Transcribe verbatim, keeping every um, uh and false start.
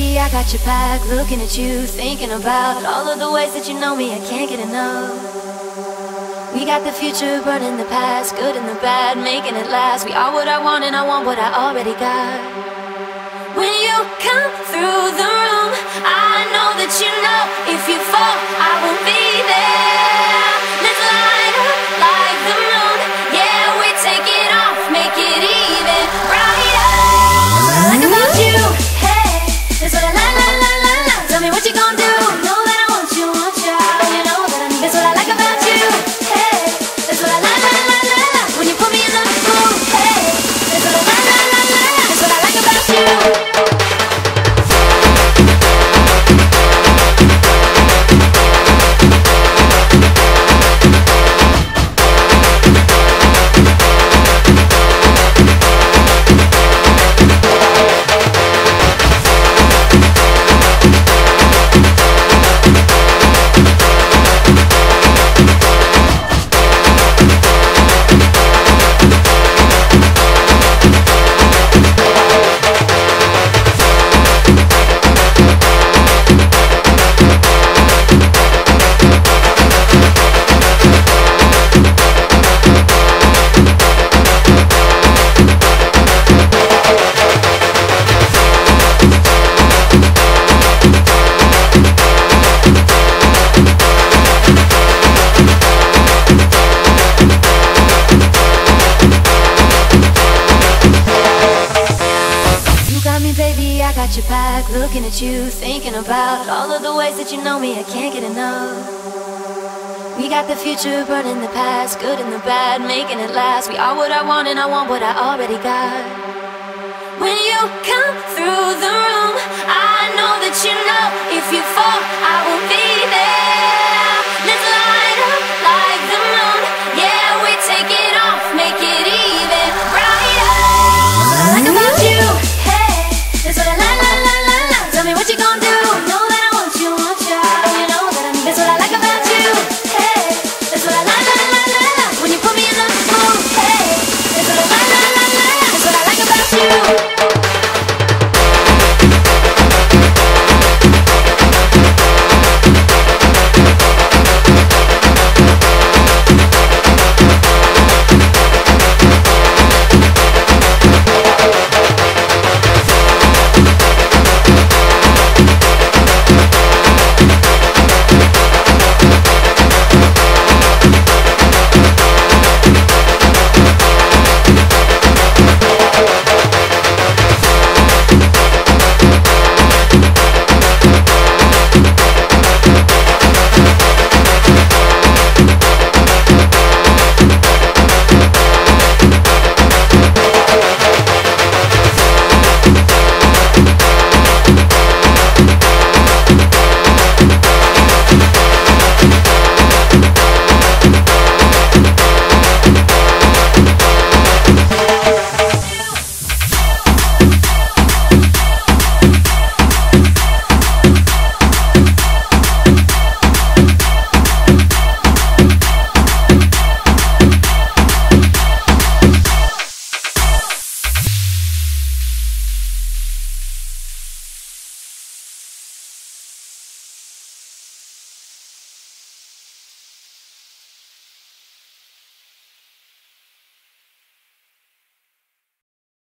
baby, I got your back. Looking at you, thinking about all of the ways that you know me, I can't get enough. We got the future, burning the past, good and the bad, making it last. We are what I want and I want what I already got. When you come through the room, I know that you know if you fall, I will be there. Let's light up like the moon. Yeah, we take it off, make it even brighter. That's what I like about you. Hey, that's what I like, like, like, like, like. Tell me what you gonna do. Know that I want you, want you. You know that I need. That's what I like about you. Hey, that's what I like, like, like, like, like. When you put me in the mood. Hey, that's what I like, like, like, like, like. That's what I like about you. Baby, I got your back, looking at you, thinking about all of the ways that you know me, I can't get enough. We got the future, burning the past, good and the bad, making it last. We are what I want and I want what I already got. When you come through the room,